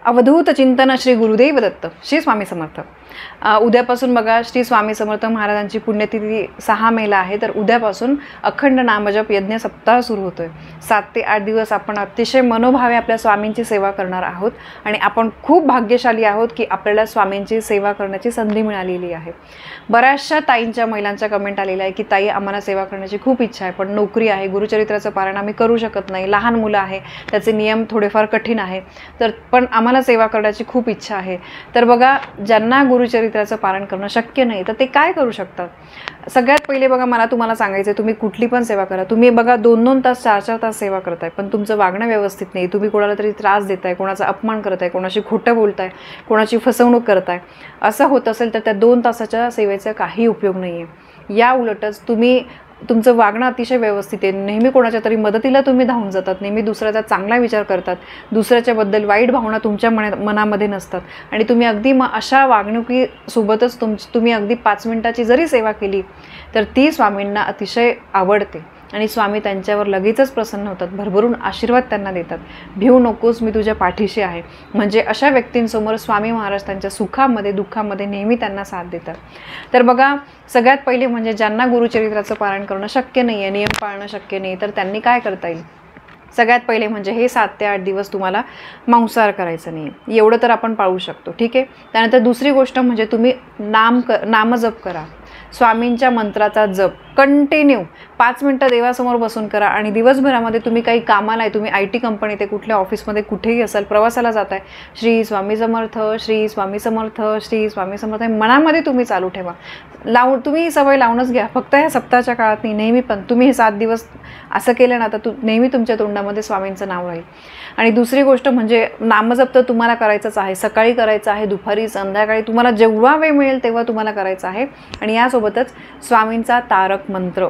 अवधूत चिंतन श्री गुरुदेव दत्त. श्री स्वामी समर्थ. उद्यापासून बघा श्री स्वामी समर्थ महाराजांची पुण्यतिथी 6 मेला आहे. तर उद्यापासून अखंड नामजप यज्ञ सप्ताह सुरू होतोय. 7 ते 8 दिवस आपण अतिशय मनोभावे आपल्या स्वामींची सेवा करणार आहोत आणि आपण खूप भाग्यशाली आहोत की आपल्याला स्वामींची सेवा करण्याची संधी मिळालेली आहे. बऱ्याचशा ताईंच्या महिलांच्या कमेंट आलेल्या आहे की ताई आम्हाला सेवा करण्याची खूप इच्छा आहे, पण नोकरी आहे, गुरुचरित्राचं पारायण आम्ही करू शकत नाही, लहान मुलं आहे, त्याचे नियम थोडेफार कठीण आहे, तर पण आम्हाला सेवा करण्याची खूप इच्छा आहे. तर बघा ज्यांना गुरुचरित्राचं पारायण करणं शक्य नाही तर ते काय करू शकतात. सगळ्यात पहिले बघा मला तुम्हाला सांगायचं आहे, तुम्ही कुठली पण सेवा करा. तुम्ही बघा 2-2 तास 4-4 तास सेवा करताय पण तुमचं वागणं व्यवस्थित नाही, तुम्ही कोणाला तरी त्रास देताय, कोणाचा अपमान करताय, कोणाशी खोटं बोलताय, कोणाची फसवणूक करताय, असं होत असेल तर त्या 2 तासाच्या सेवेचा काही उपयोग नाही आहे. या उलटच तुमचं वागणं अतिशय व्यवस्थित आहे, नेहमी कोणाच्या तरी मदतीला तुम्ही धावून जातात, नेहमी दुसऱ्याचा चांगला विचार करतात, दुसऱ्याच्याबद्दल वाईट भावना तुमच्या मनामध्ये नसतात आणि तुम्ही अगदी अशा वागणुकीसोबतच तुम्ही अगदी 5 मिनिटाची जरी सेवा केली तर ती स्वामींना अतिशय आवडते आणि स्वामी त्यांच्यावर लगेचच प्रसन्न होतात, भरभरून आशीर्वाद त्यांना देतात. भिऊ नकोस, मी तुझ्या पाठीशी आहे. म्हणजे अशा व्यक्तींसमोर स्वामी महाराज त्यांच्या सुखामध्ये दुःखामध्ये नेहमी त्यांना साथ देतात. तर बघा सगळ्यात पहिले म्हणजे ज्यांना गुरुचरित्राचं पारायण करणं शक्य नाही आहे, नियम पाळणं शक्य नाही, तर त्यांनी काय करता येईल. सगळ्यात पहिले म्हणजे हे 7 ते 8 दिवस तुम्हाला मांसाहार करायचं नाही, एवढं तर आपण पाळू शकतो, ठीक आहे. त्यानंतर दुसरी गोष्ट म्हणजे तुम्ही नामजप करा. स्वामींच्या मंत्राचा जप कंटिन्यू 5 मिनिटं देवासमोर बसून करा आणि दिवसभरामध्ये तुम्ही काही कामाला आहे, तुम्ही IT कंपनीत आहे, कुठल्या ऑफिसमध्ये कुठेही असाल, प्रवासाला जात आहे, श्री स्वामी समर्थ, श्री स्वामी समर्थ, श्री स्वामी समर्थ मनामध्ये तुम्ही चालू ठेवा. तुम्ही सवय लावूनच घ्या. फक्त ह्या सप्ताहाच्या काळात नाही, नेहमी पण तुम्ही हे 7 दिवस असं केलं ना तर नेहमी तुमच्या तोंडामध्ये स्वामींचं नाव राहील. आणि दुसरी गोष्ट म्हणजे नामजप तर तुम्हाला करायचंच आहे, सकाळी करायचं आहे, दुपारी, संध्याकाळी, तुम्हाला जेव्हा वेळ मिळेल तेव्हा तुम्हाला करायचं आहे. आणि यासोबतच स्वामींचा तारक मंत्र,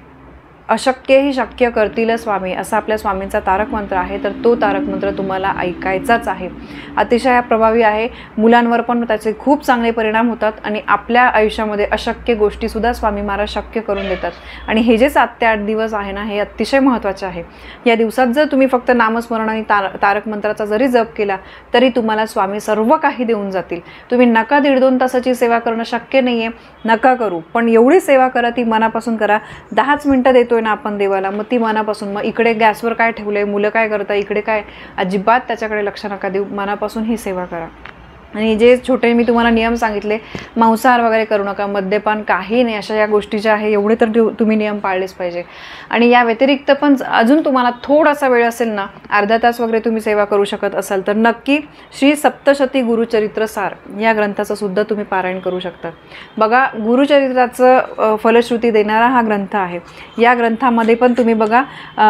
अशक्यही शक्य करतील स्वामी असा आपल्या स्वामींचा तारक मंत्र आहे, तर तो तारक मंत्र तुम्हाला ऐकायचाच आहे. अतिशय प्रभावी आहे. मुलांवर पण त्याचे खूप चांगले परिणाम होतात आणि आपल्या आयुष्यामध्ये अशक्य गोष्टीसुद्धा स्वामी महाराज शक्य करून देतात. आणि हे जे 7 ते 8 दिवस आहे ना हे अतिशय महत्त्वाचे आहे. या दिवसात जर तुम्ही फक्त नामस्मरण आणि तारक मंत्राचा जरी जप केला तरी तुम्हाला स्वामी सर्व काही देऊन जातील. तुम्ही नका 1.5-2 तासाची सेवा करणं शक्य नाही आहे, नका करू, पण एवढी सेवा करा ती मनापासून करा. 10च मिनटं देतोय ना आपण देवाला, मग ती मनापासून, मग इकडे गॅसवर काय ठेवलंय, मुलं काय करताय, इकडे काय, अजिबात त्याच्याकडे लक्ष नका देऊ, मनापासून ही सेवा करा. आणि जे छोटे मी तुम्हाला नियम सांगितले, मांसाहार वगैरे करू नका, मद्यपान काही नाही, अशा या गोष्टी ज्या आहे एवढे तर तुम्ही नियम पाळलेच पाहिजे. आणि या व्यतिरिक्त पण अजून तुम्हाला थोडासा वेळ असेल ना, अर्धा तास वगैरे तुम्ही सेवा करू शकत असाल तर नक्की श्री सप्तशती गुरुचरित्र सार या ग्रंथाचं सुद्धा तुम्ही पारायण करू शकता. बघा गुरुचरित्राचं फलश्रुती देणारा हा ग्रंथ आहे. या ग्रंथामध्ये पण तुम्ही बघा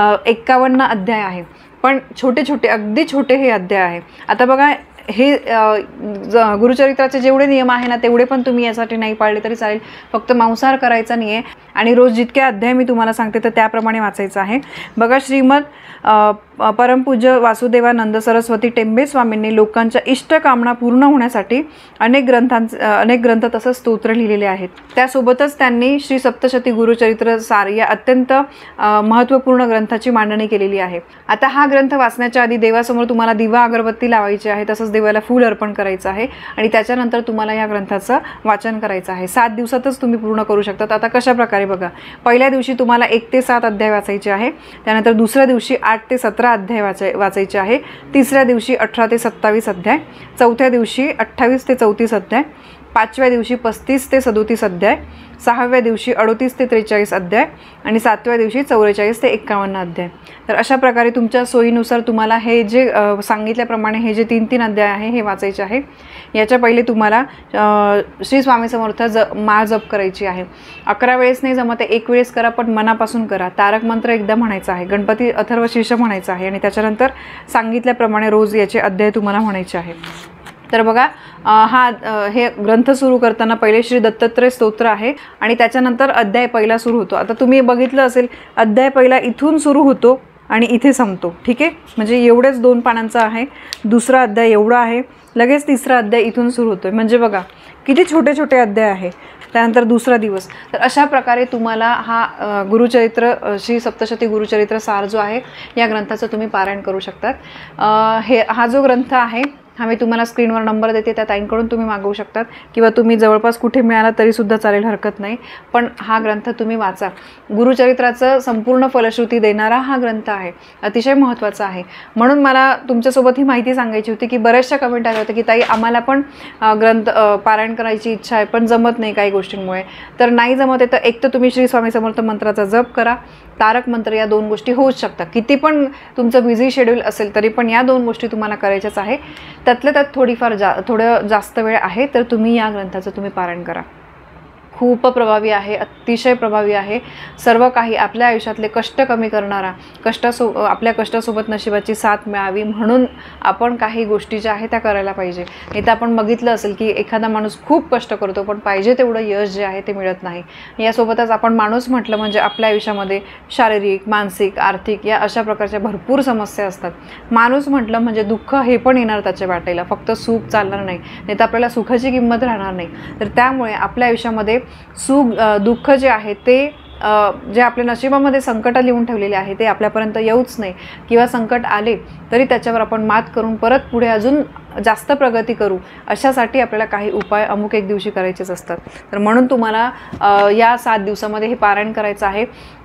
51 अध्याय आहे, पण छोटे छोटे, अगदी छोटे हे अध्याय आहे. आता बघा हे गुरुचरित्राचे जेवढे नियम आहे ना तेवढे पण तुम्ही यासाठी नाही पाळले तरी चालेल, फक्त मांसाहार करायचा नाही आहे आणि रोज जितके अध्याय मी तुम्हाला सांगते तर त्याप्रमाणे वाचायचं आहे. बघा श्रीमद परमपूज्य वासुदेवानंद सरस्वती टेंबे स्वामींनी लोकांच्या इष्टकामना पूर्ण होण्यासाठी अनेक ग्रंथ तसंच स्तोत्र लिहिलेले आहेत. त्यासोबतच त्यांनी श्री सप्तशती गुरुचरित्र सार या अत्यंत महत्त्वपूर्ण ग्रंथाची मांडणी केलेली आहे. आता हा ग्रंथ वाचण्याच्या आधी देवासमोर तुम्हाला दिवा अगरबत्ती लावायची आहे, तसंच देवाला फूल अर्पण करायचं आहे आणि त्याच्यानंतर तुम्हाला या ग्रंथाचं वाचन करायचं आहे. 7 दिवसातच तुम्ही पूर्ण करू शकतात. आता कशा प्रकारे बघा, पहिल्या दिवशी तुम्हाला 1 ते 7 अध्याय वाचायचे आहे, त्यानंतर दुसऱ्या दिवशी 8 ते 17 अध्याय वाचायचे आहे, तिसऱ्या दिवशी 18 ते 27 अध्याय, चौथ्या दिवशी 28 ते 34 अध्याय, 5व्या दिवशी 35 ते 37 अध्याय, 6व्या दिवशी 38 ते 43 अध्याय आणि 7व्या दिवशी 44 ते 51 अध्याय. तर अशा प्रकारे तुमच्या सोयीनुसार तुम्हाला हे जे सांगितल्याप्रमाणे हे जे 3-3 अध्याय आहे हे वाचायचे आहे. याच्या पहिले तुम्हाला श्री स्वामी समर्थ माळ जप करायची आहे. 11 वेळेस नाही जमत आहे, 1 वेळेस करा, पण मनापासून करा. तारक मंत्र एकदा म्हणायचा आहे, गणपती अथर्व शीर्ष म्हणायचं आहे आणि त्याच्यानंतर सांगितल्याप्रमाणे रोज याचे अध्याय तुम्हाला म्हणायचे आहे. तर बघा हे ग्रंथ सुरू करताना पहिले श्री दत्तात्रय स्तोत्र आहे आणि त्याच्यानंतर अध्याय पहिला सुरू होतो. आता तुम्ही बघितलं असेल अध्याय पहिला इथून सुरू होतो आणि इथे संपतो, ठीक आहे. म्हणजे एवढेच 2 पानांचा आहे. दुसरा अध्याय एवढा आहे, लगेच तिसरा अध्याय इथून सुरू होतोय. म्हणजे बघा किती छोटे छोटे अध्याय आहे. त्यानंतर दुसरा दिवस. तर अशा प्रकारे तुम्हाला हा गुरुचरित्र श्री सप्तशती गुरुचरित्र सार जो आहे या ग्रंथाचं तुम्ही पारायण करू शकतात. हा जो ग्रंथ आहे मी तुम्हाला स्क्रीनवर नंबर देते, त्या ताईंकडून तुम्ही मागवू शकतात किंवा तुम्ही जवळपास कुठे मिळाला तरीसुद्धा चालेल, हरकत नाही. पण हा ग्रंथ तुम्ही वाचा. गुरुचरित्राचं संपूर्ण फलश्रुती देणारा हा ग्रंथ आहे, अतिशय महत्त्वाचा आहे. म्हणून मला तुमच्यासोबत ही माहिती सांगायची होती की बऱ्याचशा कमेंट आल्या होत्या की ताई आम्हाला पण ग्रंथ पारायण करायची इच्छा आहे पण जमत नाही काही गोष्टींमुळे. तर नाही जमत आहे तर एक तर तुम्ही श्री स्वामी समर्थ मंत्राचा जप करा, तारक मंत्र, या 2 गोष्टी होऊच शकतात. किती पण तुमचं बिझी शेड्यूल असेल तरी पण या 2 गोष्टी तुम्हाला करायच्याच आहे. त्यातल्या त्यात थोडं जास्त वेळ आहे तर तुम्ही या ग्रंथाचं तुम्ही पारायण करा. खूप प्रभावी आहे, अतिशय प्रभावी आहे. सर्व काही आपल्या आयुष्यातले कष्ट कमी करणारा, आपल्या कष्टासोबत नशिबाची साथ मिळावी म्हणून आपण काही गोष्टी ज्या आहेत त्या करायला पाहिजे. नाही तर आपण बघितलं असेल की एखादा माणूस खूप कष्ट करतो पण पाहिजे तेवढं यश जे आहे ते मिळत नाही. यासोबतच आपण माणूस म्हटलं म्हणजे आपल्या आयुष्यामध्ये शारीरिक, मानसिक, आर्थिक या अशा प्रकारच्या भरपूर समस्या असतात. माणूस म्हटलं म्हणजे दुःख हे पण येणार त्याच्या वाटेला, फक्त सुख चालणार नाही, नाही तर आपल्याला सुखाची किंमत राहणार नाही. तर त्यामुळे आपल्या आयुष्यामध्ये दुःख जे आहे ते जे आपल्या नशिबामध्ये संकट लिहून ठेवलेले आहे ते आपल्यापर्यंत येऊच नाही, किंवा संकट आले तरी त्याच्यावर आपण मात करून परत पुढे अजून जास्त प्रगती करू, अशासाठी आपल्याला काही उपाय अमुक एक दिवशी करायचेच असतात. तर म्हणून तुम्हाला या 7 दिवसामध्ये हे पारायण करायचं आहे.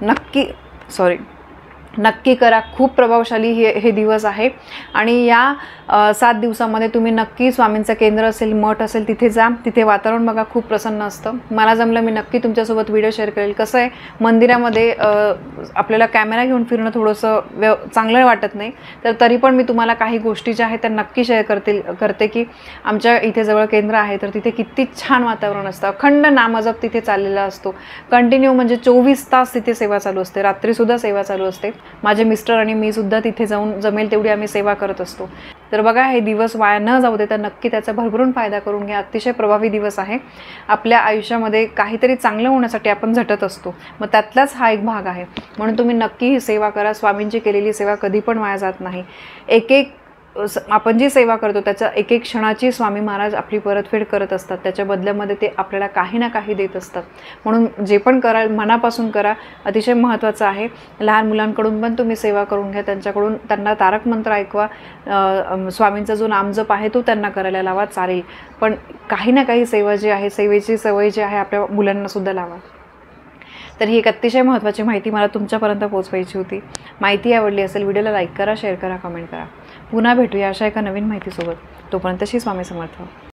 नक्की करा. खूप प्रभावशाली हे दिवस आहे. आणि या 7 दिवसामध्ये तुम्ही नक्की स्वामींचं केंद्र असेल, मठ असेल तिथे जा. तिथे वातावरण बघा, खूप प्रसन्न असतं. मला जमलं मी नक्की तुमच्यासोबत व्हिडिओ शेअर करेल. कसं आहे, मंदिरामध्ये आपल्याला कॅमेरा घेऊन फिरणं थोडंसं चांगलं वाटत नाही, तर तरी पण मी तुम्हाला काही गोष्टी ज्या आहेत त्या नक्की शेअर करते की आमच्या इथे जवळ केंद्र आहे तर तिथे किती छान वातावरण असतं. अखंड नामजप तिथे चाललेला असतो. कंटिन्यू म्हणजे 24 तास तिथे सेवा चालू असते, रात्रीसुद्धा सेवा चालू असते. माझे मिस्टर आणि मी सुद्धा तिथे जाऊन जमेल तेवढी आम्ही सेवा करत असतो. तर बघा, हे दिवस वाया न जाऊ दे, तर नक्की त्याचा भरभरून फायदा करून घ्या. अतिशय प्रभावी दिवस आहे. आपल्या आयुष्यामध्ये काहीतरी चांगलं होण्यासाठी आपण झटत असतो, मग त्यातलाच हा एक भाग आहे. म्हणून तुम्ही नक्की ही सेवा करा. स्वामींची केलेली सेवा कधी पण वाया जात नाही. आपण जी सेवा करतो त्याच्या एक क्षणाची स्वामी महाराज आपली परतफेड करत असतात. त्याच्या बदल्यामध्ये ते आपल्याला काही ना काही देत असतात. म्हणून जे पण कराल मनापासून करा, अतिशय महत्त्वाचं आहे. लहान मुलांकडून पण तुम्ही सेवा करून घ्या, त्यांना तारक मंत्र ऐकवा, स्वामींचा जो नामजप आहे तो त्यांना करायला लावा, चालेल. पण काही ना काही सेवा जी आहे, सेवेची सवय जी आहे आपल्या मुलांनासुद्धा लावा. तर ही एक अतिशय महत्त्वाची माहिती मला तुमच्यापर्यंत पोहोचवायची होती. माहिती आवडली असेल, व्हिडिओला लाईक करा, शेअर करा, कमेंट करा. पुन्हा भेटूया अशा एका नवीन माहितीसोबत. तोपर्यंत श्री स्वामी समर्थ.